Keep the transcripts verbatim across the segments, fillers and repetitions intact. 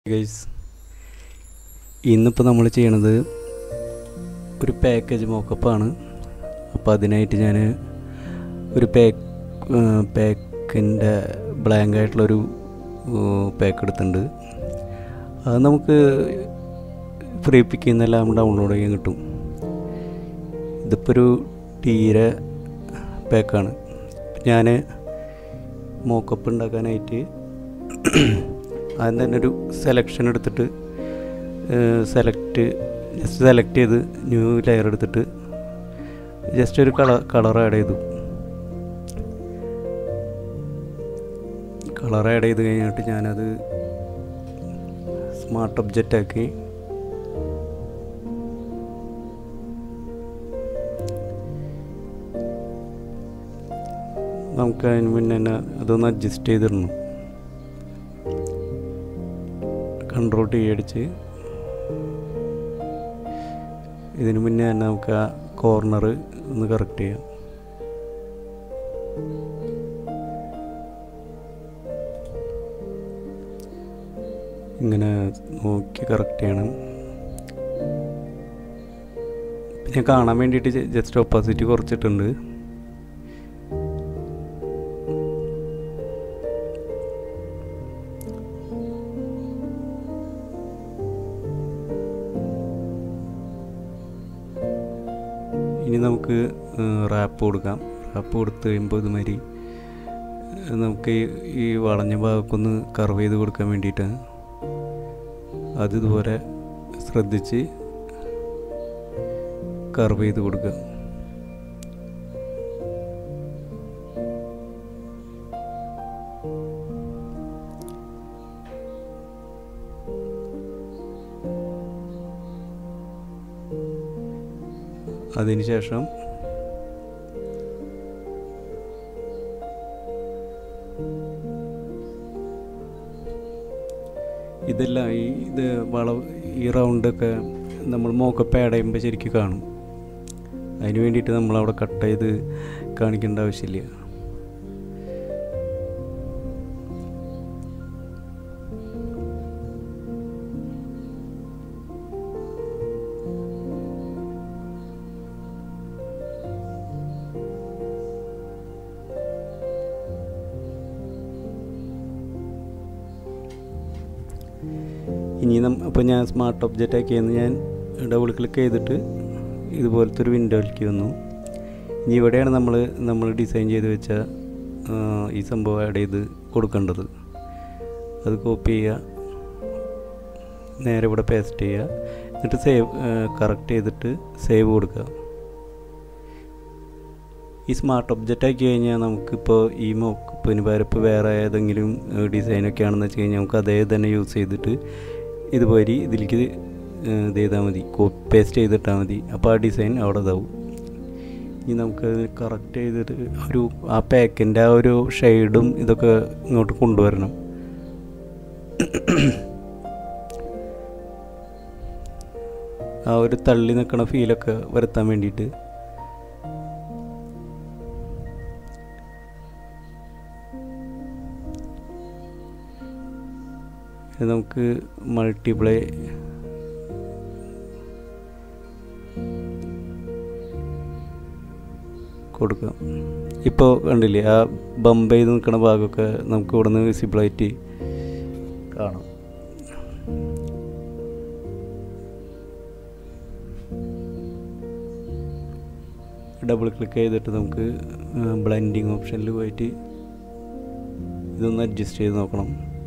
Guys, ഇന്നിപ്പോൾ നമ്മൾ ചെയ്യണത് ഒരു പാക്കേജ് മോക്കപ്പാണ്. അപ്പോൾ അതിനായിട്ട് ഞാൻ ഒരു പാക്ക് പാക്കിൻ്റെ ബ്ലാങ്ക് ആയിട്ടുള്ളൊരു പാക്ക് എടുത്തിട്ടുണ്ട്. അത് നമുക്ക് ഫ്രീ പിക്കിൽ നിന്നെല്ലാം ഡൗൺലോഡ് ചെയ്യാൻ കിട്ടും. ഇതിപ്പോൾ ഒരു ടീരെ പാക്കാണ്. ഞാൻ മോക്കപ്പ് ഉണ്ടാക്കാനായിട്ട് ആദ്യം തന്നെ ഒരു സെലക്ഷൻ എടുത്തിട്ട് സെലക്ട് ജസ്റ്റ് സെലക്ട് ചെയ്ത് ന്യൂ ലെയർ എടുത്തിട്ട് ജസ്റ്റ് ഒരു കളർ കളർ ആഡ് ചെയ്തു കളർ ആഡ് ചെയ്ത് കഴിഞ്ഞിട്ട് ഞാനത് സ്മാർട്ട് ഒബ്ജക്റ്റ് ആക്കി നമുക്ക് അതിന് മുന്നേ തന്നെ അതൊന്ന് അഡ്ജസ്റ്റ് ചെയ്തിടണം. കൺട്രോൾ ടി അടിച്ച് ഇതിന് മുന്നേ തന്നെ നമുക്ക് ആ കോർണർ ഒന്ന് കറക്റ്റ് ചെയ്യാം. ഇങ്ങനെ നോക്കി കറക്റ്റ് ചെയ്യണം. പിന്നെ കാണാൻ വേണ്ടിയിട്ട് ജസ്റ്റ് ഓപ്പോസിറ്റ് കുറച്ചിട്ടുണ്ട്. ഇനി നമുക്ക് റാപ്പ് കൊടുക്കാം. റാപ്പ് കൊടുത്ത് കഴിയുമ്പോൾ ഇതുമാതിരി നമുക്ക് ഈ വളഞ്ഞ ഭാഗമൊന്ന് കർവ് ചെയ്ത് കൊടുക്കാൻ വേണ്ടിയിട്ടാണ്. അത് ഇതുപോലെ ശ്രദ്ധിച്ച് കർവ് ചെയ്ത് കൊടുക്കുക. അതിനുശേഷം ഇതെല്ലാം ഈ ഇത് വളവ് ഈ റൗണ്ടൊക്കെ നമ്മൾ മോക്കപ്പ് ആഡ് ചെയ്യുമ്പോൾ ശരിക്കും കാണും. അതിന് വേണ്ടിയിട്ട് നമ്മളവിടെ കട്ട് ചെയ്ത് കാണിക്കേണ്ട ആവശ്യമില്ല. ഇനി നം അപ്പോൾ ഞാൻ സ്മാർട്ട് ഒബ്ജക്റ്റ് ആക്കിയെന്ന് ഞാൻ ഡബിൾ ക്ലിക്ക് ചെയ്തിട്ട് ഇതുപോലത്തെ ഒരു വിൻഡോയിലേക്ക് വന്നു. ഇനി ഇവിടെയാണ് നമ്മൾ നമ്മൾ ഡിസൈൻ ചെയ്ത് വെച്ച ഈ സംഭവം ആഡ് ചെയ്ത് കൊടുക്കേണ്ടത്. അത് കോപ്പി ചെയ്യുക, നേരെ ഇവിടെ പേസ്റ്റ് ചെയ്യുക, എന്നിട്ട് സേവ് കറക്റ്റ് ചെയ്തിട്ട് സേവ് കൊടുക്കുക. ഈ സ്മാർട്ട് ഒബ്ജക്റ്റ് ആക്കി കഴിഞ്ഞാൽ നമുക്കിപ്പോൾ ഈ മോക്കപ്പിന് പകരം ഇപ്പോൾ വേറെ ഏതെങ്കിലും ഡിസൈനൊക്കെ ആണെന്ന് വെച്ച് കഴിഞ്ഞാൽ നമുക്ക് അതേ തന്നെ യൂസ് ചെയ്തിട്ട് ഇതുപോലെ ഇതിലേക്ക് ഇത് ചെയ്താൽ മതി, കോപ്പി പേസ്റ്റ് ചെയ്തിട്ടാൽ മതി. അപ്പോൾ ആ ഡിസൈൻ അവിടെ ഇതാവും. ഇനി നമുക്ക് കറക്റ്റ് ചെയ്തിട്ട് ഒരു ആ പാക്കിൻ്റെ ആ ഒരു ഷെയ്ഡും ഇതൊക്കെ ഇങ്ങോട്ട് കൊണ്ടുവരണം. ആ ഒരു തള്ളി നിൽക്കണ ഫീലൊക്കെ വരുത്താൻ വേണ്ടിയിട്ട് നമുക്ക് മൾട്ടിപ്ലൈ കൊടുക്കാം. ഇപ്പോൾ കണ്ടില്ലേ, ആ ബമ്പ് ചെയ്ത് നിൽക്കുന്ന ഭാഗമൊക്കെ നമുക്ക് ഇവിടെ നിന്ന് വിസിബിളായിട്ട് കാണാം. ഡബിൾ ക്ലിക്ക് ചെയ്തിട്ട് നമുക്ക് ബ്ലെൻഡിങ് ഓപ്ഷനിൽ പോയിട്ട് ഇതൊന്ന് അഡ്ജസ്റ്റ് ചെയ്ത് നോക്കണം.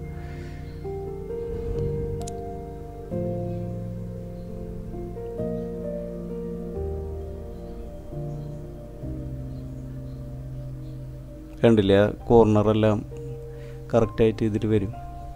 കണ്ടില്ലേ, ആ കോർണറെല്ലാം കറക്റ്റായിട്ട് ഇതിൽ വരും.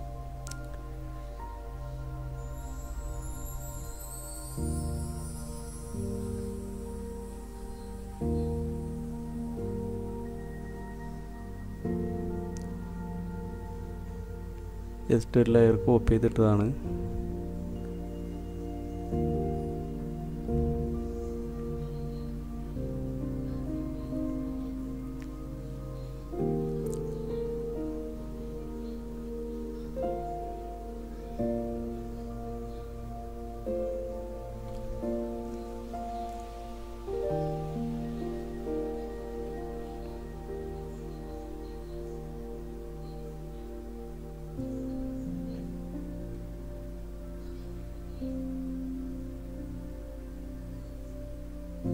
ജസ്റ്റ് ഒരു ലെയർ കോപ്പി ചെയ്തിട്ടതാണ്.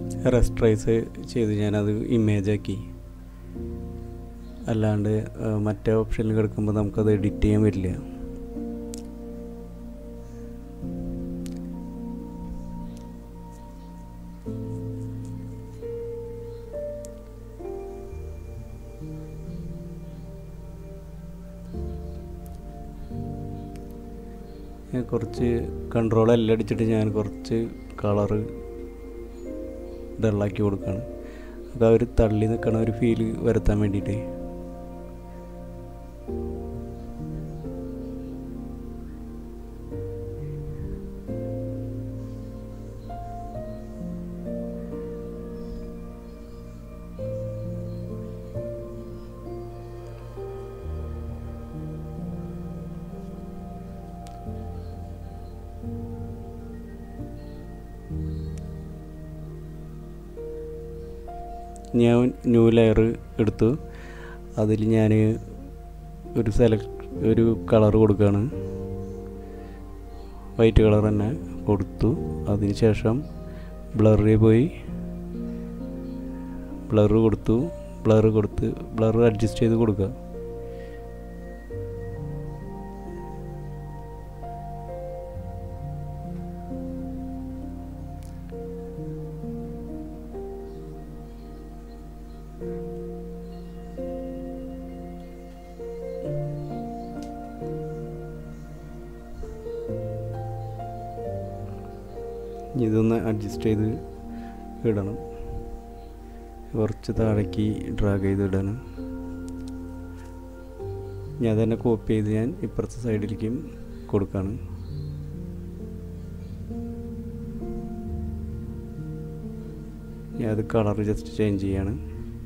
റെസ്ട്രൈസ് ചെയ്ത് ഞാനത് ഇമേജാക്കി. അല്ലാണ്ട് മറ്റേ ഓപ്ഷനിൽ കിടക്കുമ്പോൾ നമുക്കത് എഡിറ്റ് ചെയ്യാൻ പറ്റില്ല. കുറച്ച് കൺട്രോൾ എല്ലാം അടിച്ചിട്ട് ഞാൻ കുറച്ച് കളറ് ഡള്ളാക്കി കൊടുക്കുകയാണ്. അത് അവർ തള്ളി നിൽക്കണ ഒരു ഫീല് വരുത്താൻ വേണ്ടിയിട്ട്. ഞാൻ ന്യൂ ലെയർ എടുത്തു. അതിൽ ഞാൻ ഒരു സെലക്ട് ഒരു കളർ കൊടുക്കുകയാണ്. വൈറ്റ് കളർ തന്നെ കൊടുത്തു. അതിന് ശേഷം ബ്ലറിൽ പോയി ബ്ലർ കൊടുത്തു. ബ്ലർ കൊടുത്ത് ബ്ലർ അഡ്ജസ്റ്റ് ചെയ്ത് കൊടുക്കുക. ഇതൊന്ന് അഡ്ജസ്റ്റ് ചെയ്ത് ഇടണം. കുറച്ച് താഴേക്ക് ഡ്രാഗ് ചെയ്ത് ഇടണം. ഞാൻ തന്നെ കോപ്പി ചെയ്ത് ഞാൻ ഇപ്പുറത്തെ സൈഡിലേക്കും കൊടുക്കുകയാണ്. ഞാൻ അത് കളർ ജസ്റ്റ് ചേഞ്ച് ചെയ്യാണ്.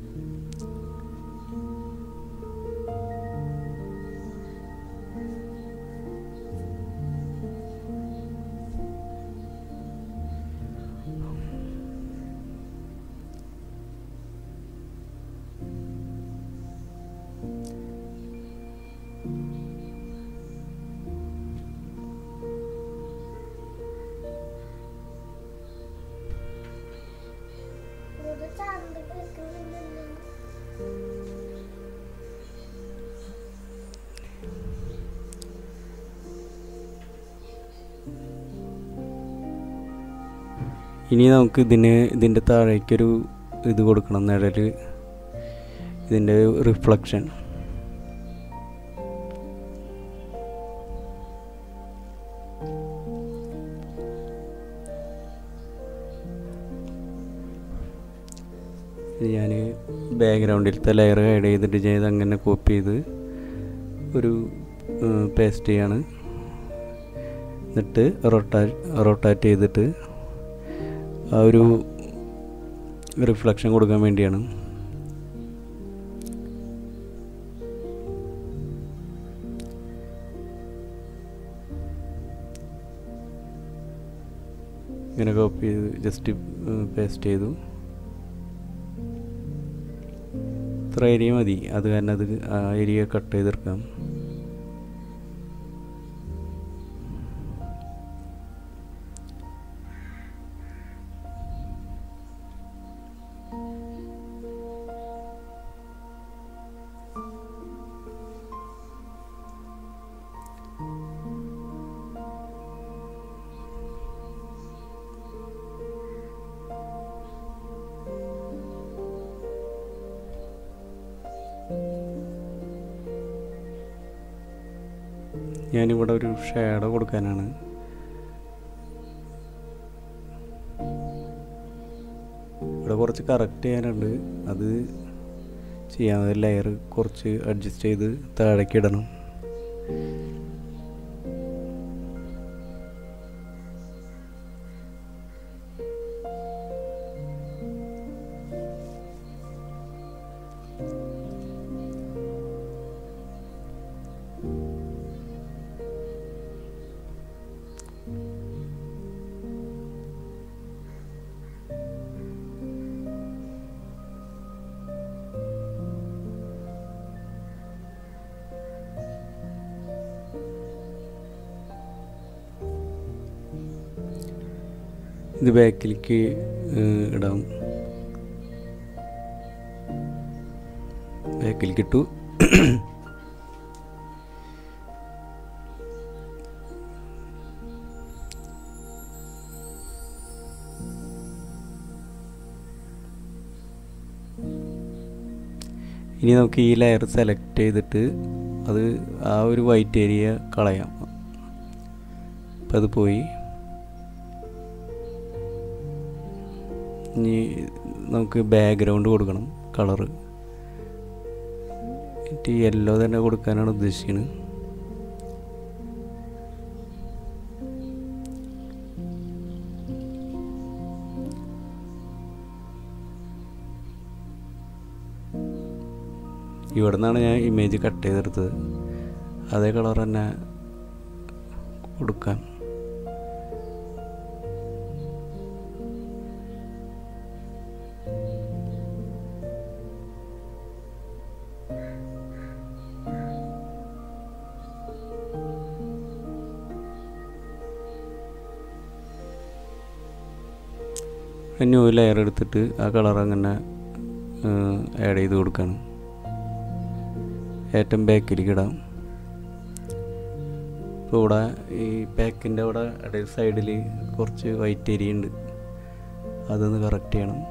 ഇനി നമുക്ക് ഇതിന് ഇതിൻ്റെ താഴേക്കൊരു ഇത് കൊടുക്കണം. നിഴൽ, ഇതിൻ്റെ റിഫ്ലക്ഷൻ. ഞാൻ ബാക്ക്ഗ്രൗണ്ടിലത്തെ ലെയർ ആഡ് ചെയ്തിട്ട് ചെയ്ത് അങ്ങനെ കോപ്പി ചെയ്ത് ഒരു പേസ്റ്റ് ചെയ്യാണ്. എന്നിട്ട് റൊട്ടാ റൊട്ടാറ്റ് ചെയ്തിട്ട് ആ ഒരു റിഫ്ലക്ഷൻ കൊടുക്കാൻ വേണ്ടിയാണ്. ഇങ്ങനെ കോപ്പി ചെയ്ത് ജസ്റ്റ് പേസ്റ്റ് ചെയ്തു. ഇത്ര ഏരിയ മതി. അത് കാരണം അത് ആ ഏരിയ കട്ട് ചെയ്തെടുക്കാം. ഞാനിവിടെ ഒരു ഷാഡോ കൊടുക്കാനാണ്. ഇവിടെ കുറച്ച് കറക്റ്റ് ചെയ്യാനുണ്ട്. അത് ചെയ്യാൻ ലെയർ കുറച്ച് അഡ്ജസ്റ്റ് ചെയ്ത് താഴേക്ക് ഇടണം. ഇത് ബാക്കിലേക്ക് ഇടാം. ബാക്കിലേക്ക് ഇട്ടു. ഇനി നമുക്ക് ഈ ലെയർ സെലക്ട് ചെയ്തിട്ട് അത് ആ ഒരു വൈറ്റ് ഏരിയ കളയാം. അപ്പം അത് പോയി. ഇനി നമുക്ക് ബാക്ക്ഗ്രൗണ്ട് കൊടുക്കണം, കളറ് എന്നിട്ട് യെല്ലോ തന്നെ കൊടുക്കാനാണ് ഉദ്ദേശിക്കുന്നത്. ഇവിടെ നിന്നാണ് ഞാൻ ഇമേജ് കട്ട് ചെയ്തെടുത്തത്. അതേ കളർ തന്നെ കൊടുക്കാം. ന്യൂ ലെയർ എടുത്തിട്ട് ആ കളർ അങ്ങനെ ആഡ് ചെയ്ത് കൊടുക്കണം. ഏറ്റവും ബാക്കിലേക്ക് ഇടാം. ഇപ്പോൾ ഇവിടെ ഈ പാക്കിൻ്റെ അവിടെ ഇടയിൽ സൈഡിൽ കുറച്ച് വൈറ്റ് ഏരിയ ഉണ്ട്, അതൊന്ന് കറക്റ്റ് ചെയ്യണം.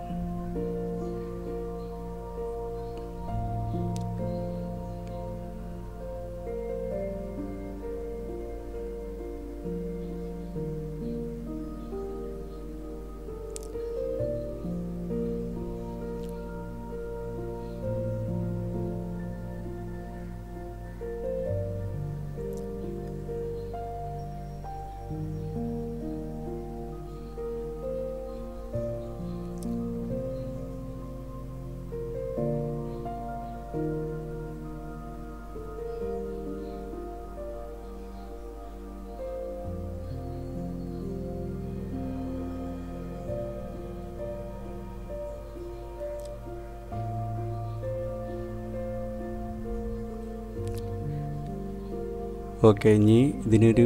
ഓക്കെ, ഇനി ഇതിനൊരു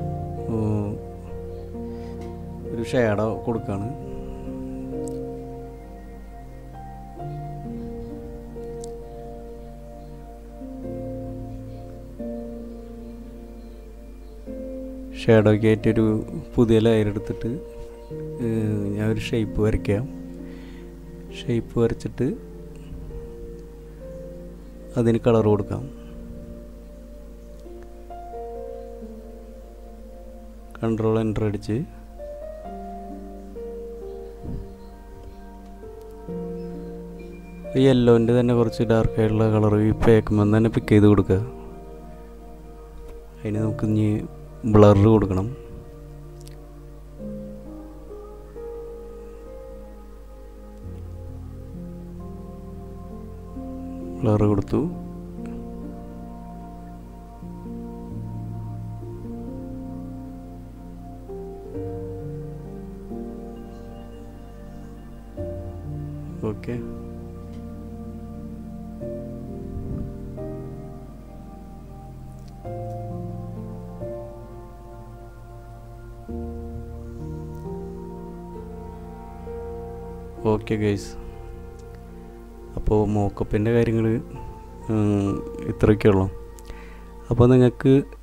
ഒരു ഷേഡോ കൊടുക്കുകയാണ്. ഷേഡോയ്ക്ക് ആയിട്ടൊരു പുതിയ ലെയർ എടുത്തിട്ട് ഞാൻ ഒരു ഷേപ്പ് വരയ്ക്കാം. ഷേപ്പ് വരച്ചിട്ട് അതിന് കളർ കൊടുക്കാം. കൺട്രോൾ എൻ്റർ അടിച്ച് യെല്ലോൻ്റെ തന്നെ കുറച്ച് ഡാർക്കായിട്ടുള്ള കളർ ഈ പേക്കുമ്പോൾ തന്നെ പിക്ക് ചെയ്ത് കൊടുക്കുക. അതിന് നമുക്ക് ഇനി ബ്ലർ കൊടുക്കണം. ബ്ലർ കൊടുത്തു. ഓക്കെ, ഓക്കെ ഗൈസ്, അപ്പോൾ മോക്കപ്പിൻ്റെ കാര്യങ്ങൾ ഇത്രയൊക്കെയുള്ളൂ. അപ്പോൾ നിങ്ങൾക്ക്